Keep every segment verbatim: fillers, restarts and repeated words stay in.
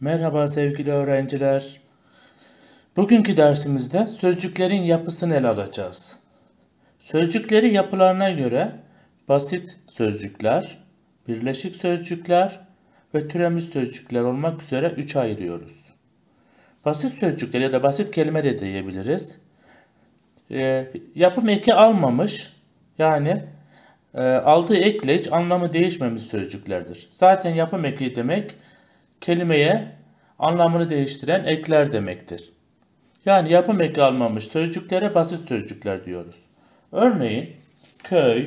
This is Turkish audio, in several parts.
Merhaba sevgili öğrenciler. Bugünkü dersimizde sözcüklerin yapısını ele alacağız. Sözcükleri yapılarına göre basit sözcükler, birleşik sözcükler ve türemiş sözcükler olmak üzere üçe ayırıyoruz. Basit sözcükler ya da basit kelime de diyebiliriz. E, yapım eki almamış, yani e, aldığı ekle hiç anlamı değişmemiş sözcüklerdir. Zaten yapım eki demek kelimeye anlamını değiştiren ekler demektir. Yani yapım eki almamış sözcüklere basit sözcükler diyoruz. Örneğin köy,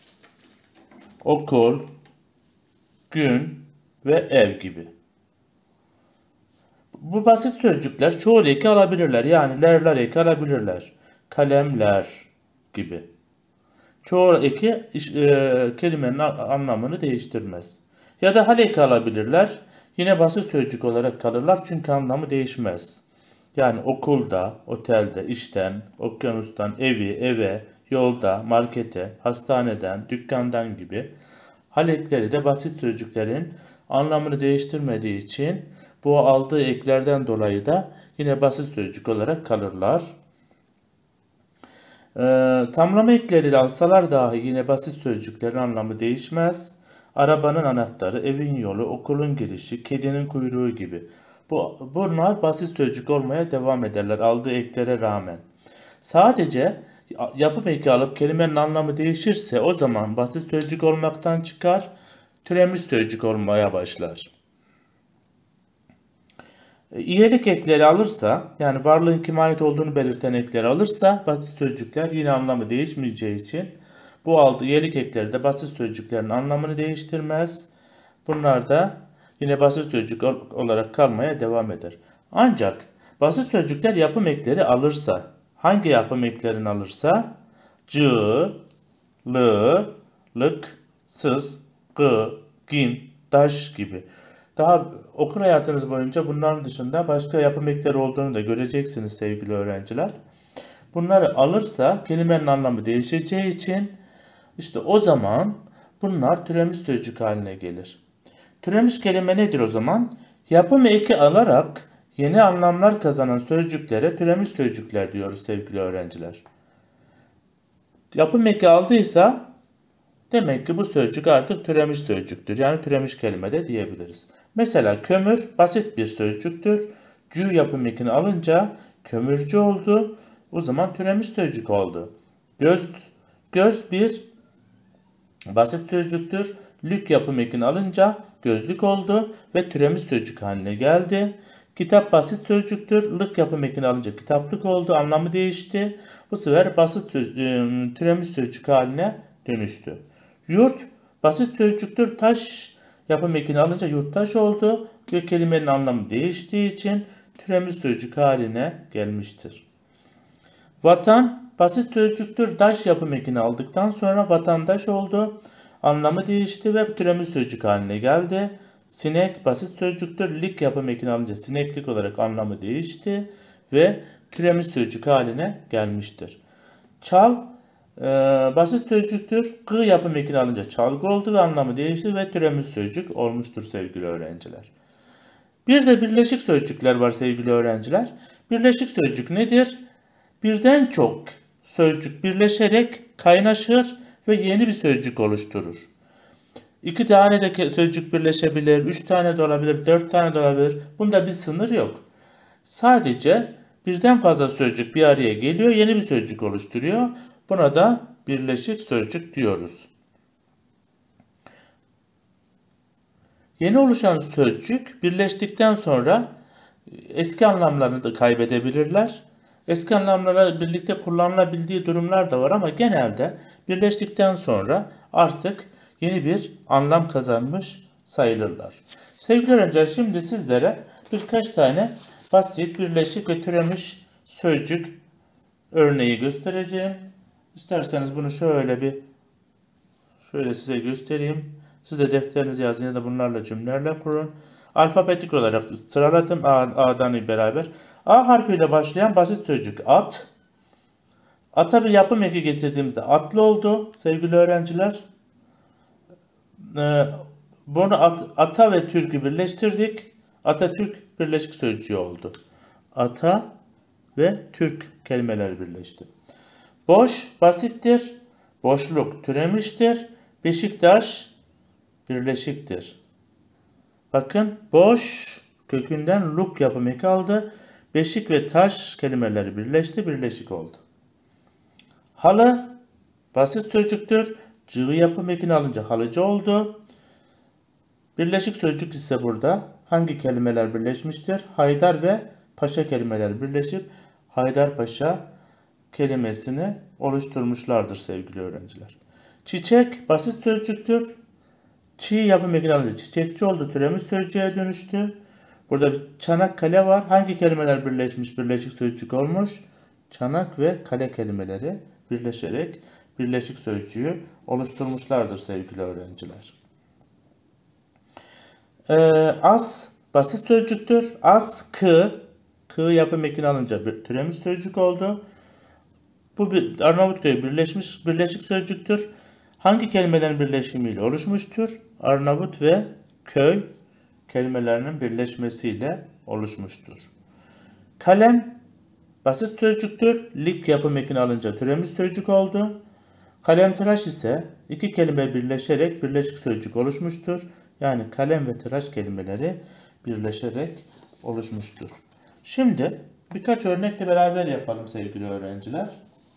okul, gün ve ev gibi. Bu basit sözcükler çoğul eki alabilirler. Yani lerler eki alabilirler. Kalemler gibi. Çoğul eki e, kelimenin anlamını değiştirmez. Ya da hal eki alabilirler. Yine basit sözcük olarak kalırlar çünkü anlamı değişmez. Yani okulda, otelde, işten, okyanustan, evi, eve, yolda, markete, hastaneden, dükkandan gibi hal ekleri de basit sözcüklerin anlamını değiştirmediği için bu aldığı eklerden dolayı da yine basit sözcük olarak kalırlar. Ee, tamlama ekleri de alsalar dahi yine basit sözcüklerin anlamı değişmez. Arabanın anahtarı, evin yolu, okulun girişi, kedinin kuyruğu gibi. Bu, bunlar basit sözcük olmaya devam ederler aldığı eklere rağmen. Sadece yapım eki alıp kelimenin anlamı değişirse o zaman basit sözcük olmaktan çıkar, türemiş sözcük olmaya başlar. İyelik ekleri alırsa, yani varlığın kime ait olduğunu belirten ekleri alırsa basit sözcükler yine anlamı değişmeyeceği için bu aldığı iyelik ekleri de basit sözcüklerin anlamını değiştirmez. Bunlar da yine basit sözcük olarak kalmaya devam eder. Ancak basit sözcükler yapım ekleri alırsa, hangi yapım eklerini alırsa? Cı, lı, lık, sız, gı, gin, daş gibi. Daha okul hayatınız boyunca bunların dışında başka yapım ekleri olduğunu da göreceksiniz sevgili öğrenciler. Bunları alırsa kelimenin anlamı değişeceği için işte o zaman bunlar türemiş sözcük haline gelir. Türemiş kelime nedir o zaman? Yapım eki alarak yeni anlamlar kazanan sözcüklere türemiş sözcükler diyoruz sevgili öğrenciler. Yapım eki aldıysa demek ki bu sözcük artık türemiş sözcüktür. Yani türemiş kelime de diyebiliriz. Mesela kömür basit bir sözcüktür. Cü yapım ekini alınca kömürcü oldu. O zaman türemiş sözcük oldu. Göz, göz bir basit sözcüktür. Lük yapım ekini alınca gözlük oldu ve türemiş sözcük haline geldi. Kitap basit sözcüktür. Lık yapım ekini alınca kitaplık oldu. Anlamı değişti. Bu sefer basit söz, türemiş sözcük haline dönüştü. Yurt basit sözcüktür. Taş yapım ekini alınca yurttaş oldu ve kelimenin anlamı değiştiği için türemiş sözcük haline gelmiştir. Vatan basit sözcüktür. Daş yapım ekini aldıktan sonra vatandaş oldu. Anlamı değişti ve türemiş sözcük haline geldi. Sinek basit sözcüktür. Lik yapım ekini alınca sineklik olarak anlamı değişti ve türemiş sözcük haline gelmiştir. Çal e, basit sözcüktür. Gı yapım ekini alınca çalgı oldu ve anlamı değişti ve türemiş sözcük olmuştur sevgili öğrenciler. Bir de birleşik sözcükler var sevgili öğrenciler. Birleşik sözcük nedir? Birden çok sözcük birleşerek kaynaşır ve yeni bir sözcük oluşturur. İki tane de sözcük birleşebilir, üç tane de olabilir, dört tane de olabilir. Bunda bir sınır yok. Sadece birden fazla sözcük bir araya geliyor, yeni bir sözcük oluşturuyor. Buna da birleşik sözcük diyoruz. Yeni oluşan sözcük birleştikten sonra eski anlamlarını da kaybedebilirler. Eski anlamlarla birlikte kullanılabildiği durumlar da var ama genelde birleştikten sonra artık yeni bir anlam kazanmış sayılırlar. Sevgili öğrenciler, şimdi sizlere birkaç tane basit, birleşik ve türemiş sözcük örneği göstereceğim. İsterseniz bunu şöyle bir şöyle size göstereyim. Siz de defterinize yazın ya da bunlarla cümlelerle kurun. Alfabetik olarak sıraladım A'dan beraber. A harfiyle başlayan basit sözcük at. Ata bir yapım eki getirdiğimizde atlı oldu sevgili öğrenciler. Ee, bunu at, ata ve türkü birleştirdik. Atatürk birleşik sözcüğü oldu. Ata ve Türk kelimeler birleşti. Boş basittir. Boşluk türemiştir. Beşiktaş birleşiktir. Bakın boş kökünden luk yapımı kaldı. Beşik ve taş kelimeleri birleşti, birleşik oldu. Halı basit sözcüktür. Cığı yapım ekini alınca halıcı oldu. Birleşik sözcük ise burada hangi kelimeler birleşmiştir? Haydar ve paşa kelimeler birleşip Haydarpaşa kelimesini oluşturmuşlardır sevgili öğrenciler. Çiçek basit sözcüktür. Çiğ yapım ekini alınca çiçekçi oldu. Türemiş sözcüğe dönüştü. Burada bir Çanakkale var. Hangi kelimeler birleşmiş, birleşik sözcük olmuş? Çanak ve kale kelimeleri birleşerek birleşik sözcüğü oluşturmuşlardır sevgili öğrenciler. Ee, as basit sözcüktür. Askı, kı yapım ekini alınca bir türemiş sözcük oldu. Bu bir Arnavutköy birleşmiş birleşik sözcüktür. Hangi kelimelerin birleşimiyle oluşmuştur? Arnavut ve köy kelimelerinin birleşmesiyle oluşmuştur. Kalem basit sözcüktür. Lik yapım ekini alınca türemiş sözcük oldu. Kalemtıraş ise iki kelime birleşerek birleşik sözcük oluşmuştur. Yani kalem ve tıraş kelimeleri birleşerek oluşmuştur. Şimdi birkaç örnekle beraber yapalım sevgili öğrenciler.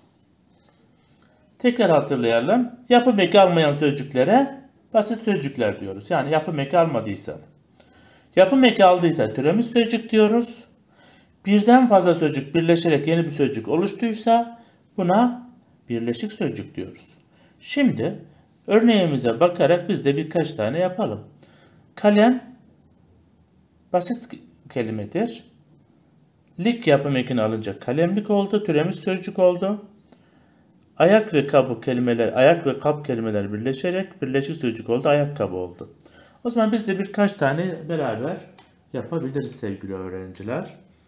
Tekrar hatırlayalım. Yapım eki almayan sözcüklere basit sözcükler diyoruz. Yani yapım eki almadıysa. Yapım eki aldıysa türemiş sözcük diyoruz. Birden fazla sözcük birleşerek yeni bir sözcük oluştuysa buna birleşik sözcük diyoruz. Şimdi örneğimize bakarak biz de birkaç tane yapalım. Kalem basit kelimedir. Lik yapım ekini alınca kalemlik oldu, türemiş sözcük oldu. Ayak ve kabı kelimeler, ayak ve kap kelimeler birleşerek birleşik sözcük oldu, ayakkabı oldu. O zaman biz de birkaç tane beraber yapabiliriz sevgili öğrenciler.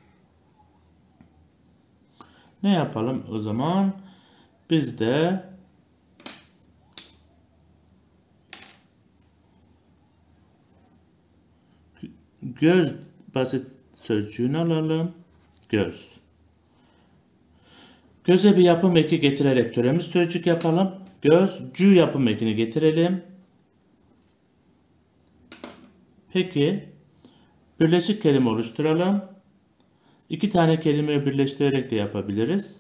Ne yapalım o zaman? Biz de göz basit sözcüğünü alalım. Göz. Göze bir yapım eki getirerek türemiş sözcük yapalım. Gözcü yapım ekini getirelim. Peki birleşik kelime oluşturalım. İki tane kelimeyi birleştirerek de yapabiliriz.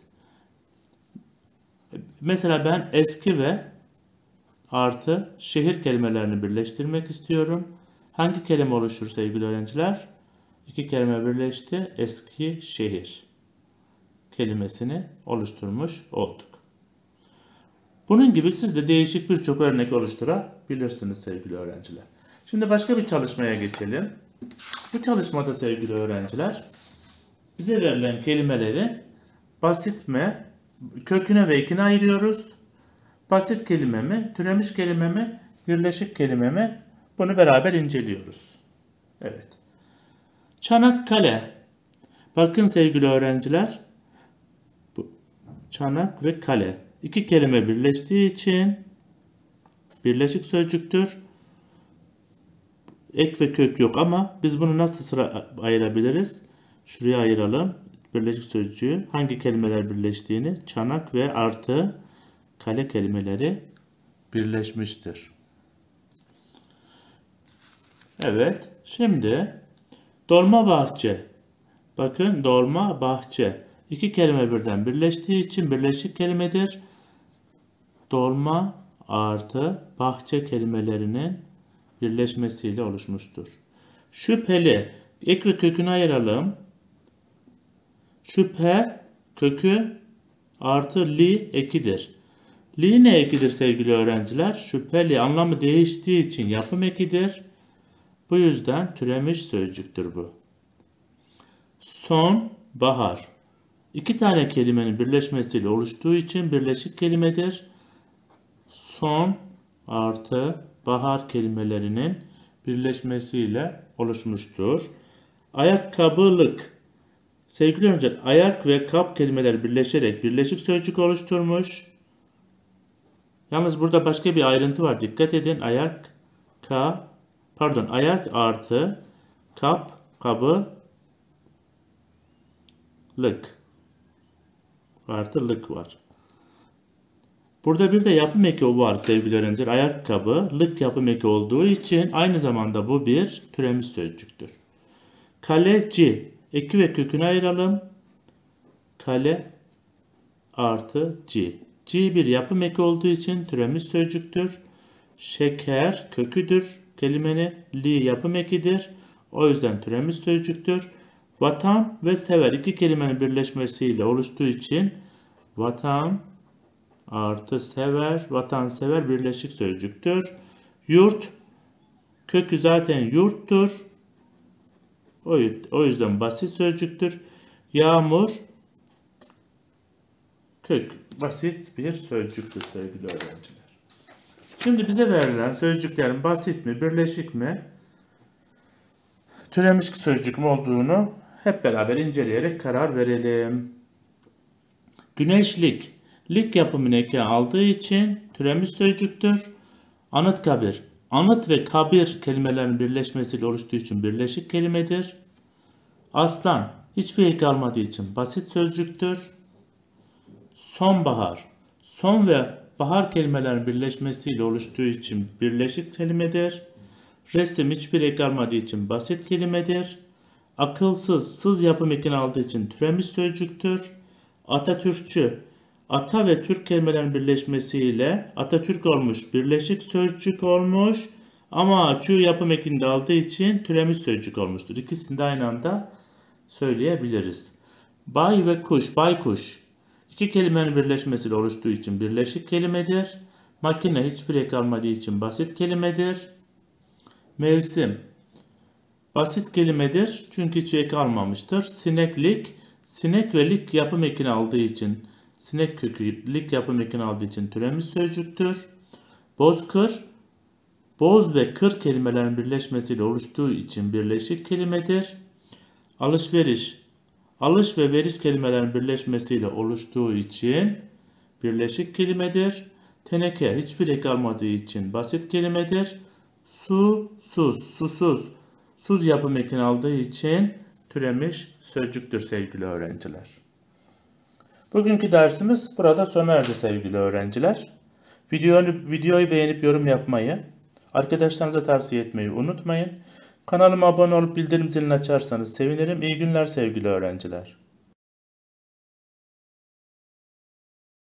Mesela ben eski ve artı şehir kelimelerini birleştirmek istiyorum. Hangi kelime oluşur sevgili öğrenciler? İki kelime birleşti. Eski şehir kelimesini oluşturmuş olduk. Bunun gibi siz de değişik birçok örnek oluşturabilirsiniz sevgili öğrenciler. Şimdi başka bir çalışmaya geçelim. Bu çalışmada sevgili öğrenciler bize verilen kelimeleri basit mi, köküne ve ekine ayırıyoruz. Basit kelime mi, türemiş kelime mi, birleşik kelime mi? Bunu beraber inceliyoruz. Evet. Çanakkale. Bakın sevgili öğrenciler. Bu çanak ve kale. İki kelime birleştiği için birleşik sözcüktür. Ek ve kök yok ama biz bunu nasıl sıra ayırabiliriz? Şuraya ayıralım. Birleşik sözcüğü hangi kelimeler birleştiğini, çanak ve artı kale kelimeleri birleşmiştir. Evet. Şimdi dolma bahçe. Bakın dolma bahçe. İki kelime birden birleştiği için birleşik kelimedir. Dolma artı bahçe kelimelerinin birleşmesiyle oluşmuştur. Şüpheli. Ek ve kökünü ayıralım. Şüphe kökü artı li ekidir. Li ne ekidir sevgili öğrenciler? Şüpheli anlamı değiştiği için yapım ekidir. Bu yüzden türemiş sözcüktür bu. Son bahar. İki tane kelimenin birleşmesiyle oluştuğu için birleşik kelimedir. Son artı bahar kelimelerinin birleşmesiyle oluşmuştur. Ayakkabılık. Sevgili öğrenciler, ayak ve kap kelimeler birleşerek birleşik sözcük oluşturmuş. Yalnız burada başka bir ayrıntı var. Dikkat edin. Ayak, ka, pardon, ayak artı kap kabı, lık. Artı lık var. Burada bir de yapım eki var sevgili öğrenciler. Ayakkabı, lık yapım eki olduğu için aynı zamanda bu bir türemiş sözcüktür. Kaleci, eki ve kökünü ayıralım. Kale artı ci. Ci bir yapım eki olduğu için türemiş sözcüktür. Şeker köküdür kelimenin. Li yapım ekidir. O yüzden türemiş sözcüktür. Vatan ve sever iki kelimenin birleşmesiyle oluştuğu için vatan artı sever, vatansever birleşik sözcüktür. Yurt kökü zaten yurttur. O yüzden basit sözcüktür. Yağmur kök basit bir sözcüktür sevgili öğrenciler. Şimdi bize verilen sözcüklerin basit mi, birleşik mi, türemiş sözcük mü olduğunu hep beraber inceleyerek karar verelim. Güneşlik, lik yapımını eki aldığı için türemiş sözcüktür. Anıtkabir, anıt ve kabir kelimelerin birleşmesiyle oluştuğu için birleşik kelimedir. Aslan, hiçbir eki almadığı için basit sözcüktür. Sonbahar, son ve bahar kelimelerin birleşmesiyle oluştuğu için birleşik kelimedir. Resim hiçbir eki almadığı için basit kelimedir. Akılsız, sız yapım ekini aldığı için türemiş sözcüktür. Atatürkçü, ata ve Türk kelimelerin birleşmesiyle Atatürk olmuş, birleşik sözcük olmuş. Ama çü yapım ekini de aldığı için türemiş sözcük olmuştur. İkisini de aynı anda söyleyebiliriz. Bay ve kuş, baykuş. İki kelimenin birleşmesiyle oluştuğu için birleşik kelimedir. Makine hiçbir eki almadığı için basit kelimedir. Mevsim basit kelimedir çünkü hiç eki almamıştır. Sineklik, sinek ve lik yapım ekini aldığı için, sinek kökü lik yapım ekini aldığı için türemiş sözcüktür. Bozkır, boz ve kır kelimelerin birleşmesiyle oluştuğu için birleşik kelimedir. Alışveriş, alış ve veriş kelimelerin birleşmesiyle oluştuğu için birleşik kelimedir. Teneke hiçbir eki almadığı için basit kelimedir. Su, sus, susuz, suz yapım ekini aldığı için türemiş sözcüktür sevgili öğrenciler. Bugünkü dersimiz burada sona erdi sevgili öğrenciler. Videoyu, videoyu beğenip yorum yapmayı, arkadaşlarınıza tavsiye etmeyi unutmayın. Kanalıma abone olup bildirim zilini açarsanız sevinirim. İyi günler sevgili öğrenciler.